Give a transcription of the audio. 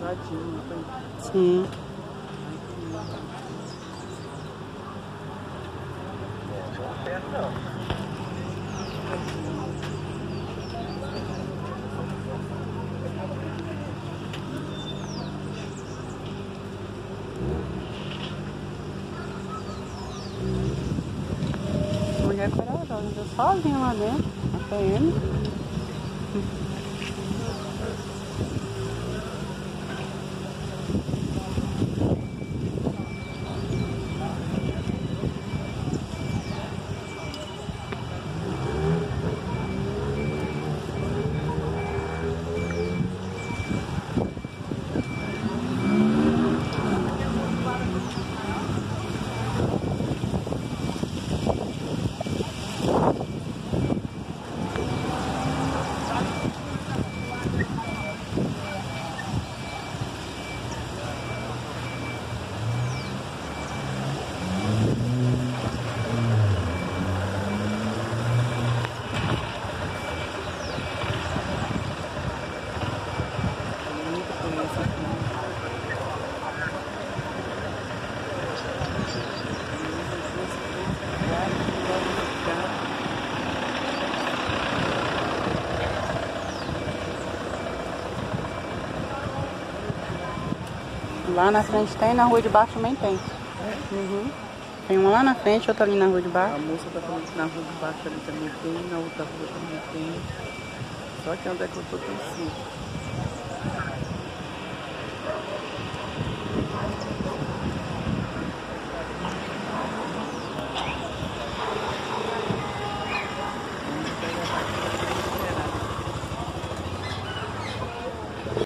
Tadinho, tá? Sim. Mulher corajosa, sozinha lá dentro, a PM. Lá na frente tem, na rua de baixo também tem. Uhum. Tem uma lá na frente, outra ali na rua de baixo. A moça tá falando que na rua de baixo ali também tem, na outra rua também tem. Só que onde é que eu tô tem 5.